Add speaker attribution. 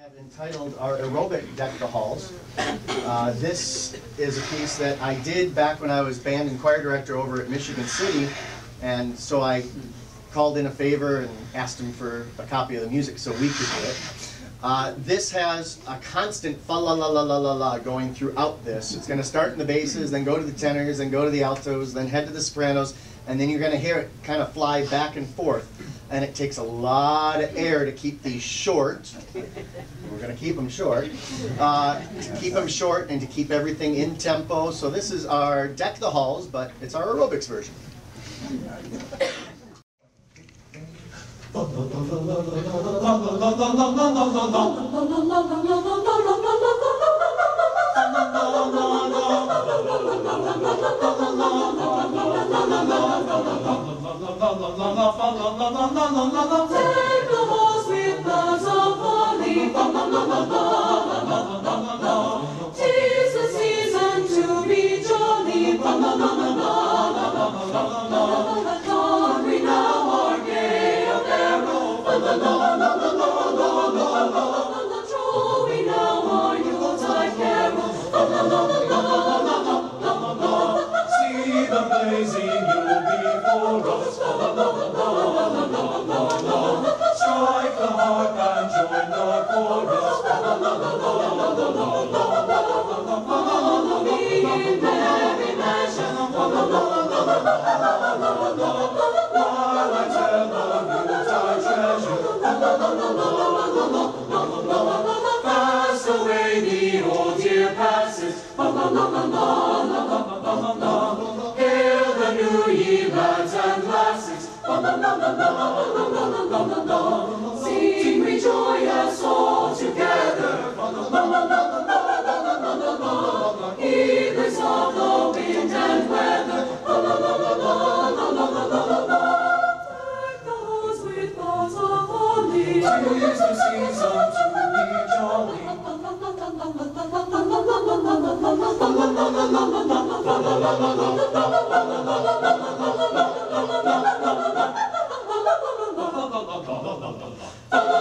Speaker 1: have entitled our aerobic Deck the Halls. This is a piece that I did back when I was band and choir director over at Michigan City, and so I called in a favor and asked him for a copy of the music so we could do it. This has a constant fa-la-la-la-la-la-la going throughout this. It's going to start in the basses, then go to the tenors, then go to the altos, then head to the sopranos, and then you're going to hear it kind of fly back and forth. And it takes a lot of air to keep these short. We're going to keep them short. To keep them short and to keep everything in tempo. So this is our Deck the Halls, but it's our aerobics version.
Speaker 2: Take the halls with boughs of holly. 'Tis the season to be jolly. Don we now our gay apparel. Troll we now our Yuletide carol.
Speaker 3: See the blazing Yule before us. Strike the harp and join the chorus.
Speaker 2: Be in merry measure.
Speaker 3: While I tell of Yuletide treasure. Fast away the old year passes. Hail the new year, lads and lasses.
Speaker 2: Sing we joyous all together. Heedless of the wind and weather. Deck the halls with boughs of holly.
Speaker 3: 'Tis the season to be jolly.
Speaker 2: La